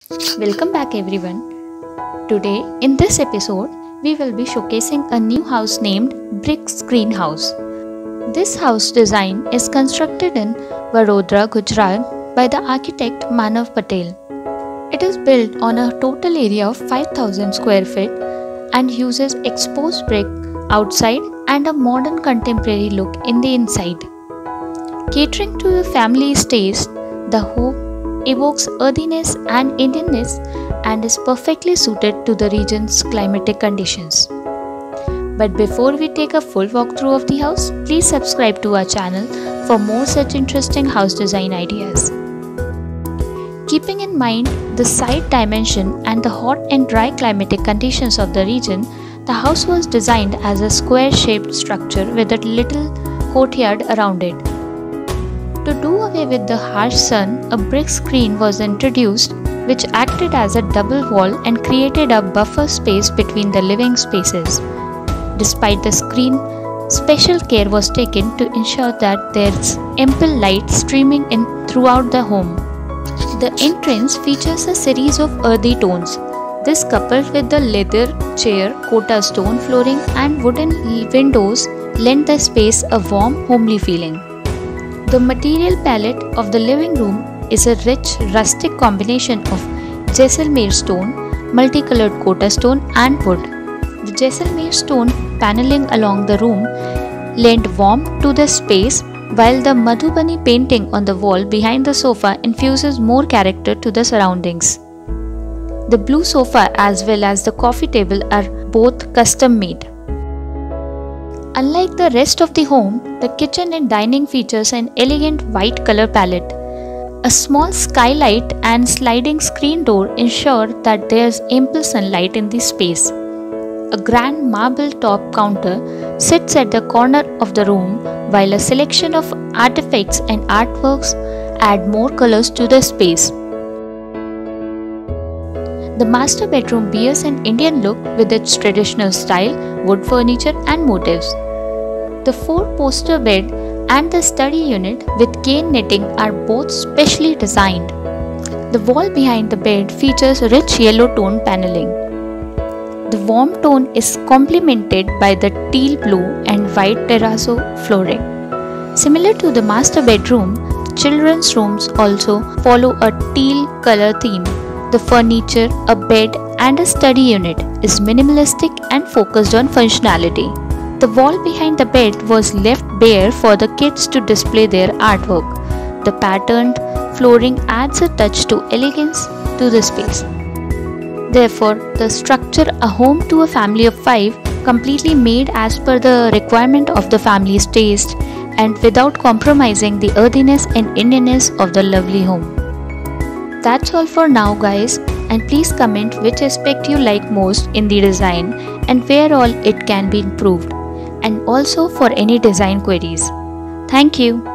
Welcome back everyone. Today in this episode we will be showcasing a new house named Brick Screen House. This house design is constructed in Vadodara, Gujarat by the architect Manav Patel. It is built on a total area of 5000 square feet and uses exposed brick outside and a modern contemporary look in the inside. Catering to the family's taste, the home evokes earthiness and Indianness and is perfectly suited to the region's climatic conditions. But before we take a full walkthrough of the house, please subscribe to our channel for more such interesting house design ideas. Keeping in mind the site dimension and the hot and dry climatic conditions of the region, the house was designed as a square-shaped structure with a little courtyard around it. To do away with the harsh sun, a brick screen was introduced which acted as a double wall and created a buffer space between the living spaces. Despite the screen, special care was taken to ensure that there's ample light streaming in throughout the home. The entrance features a series of earthy tones. This, coupled with the leather chair, Kota stone flooring and wooden windows, lend the space a warm, homely feeling. The material palette of the living room is a rich, rustic combination of Jaisalmer stone, multicolored Kota stone and wood. The Jaisalmer stone paneling along the room lend warmth to the space, while the Madhubani painting on the wall behind the sofa infuses more character to the surroundings. The blue sofa as well as the coffee table are both custom made. Unlike the rest of the home, the kitchen and dining features an elegant white color palette. A small skylight and sliding screen door ensure that there is ample sunlight in the space. A grand marble top counter sits at the corner of the room, while a selection of artifacts and artworks add more colors to the space. The master bedroom bears an Indian look with its traditional style, wood furniture and motifs. The 4-poster bed and the study unit with cane netting are both specially designed. The wall behind the bed features rich yellow tone paneling. The warm tone is complemented by the teal blue and white terrazzo flooring. Similar to the master bedroom, the children's rooms also follow a teal color theme. The furniture, a bed and a study unit is minimalistic and focused on functionality. The wall behind the bed was left bare for the kids to display their artwork. The patterned flooring adds a touch to elegance to the space. Therefore, the structure, a home to a family of 5, completely made as per the requirement of the family's taste and without compromising the earthiness and Indianness of the lovely home. That's all for now guys, and please comment which aspect you like most in the design and where all it can be improved, and also for any design queries. Thank you.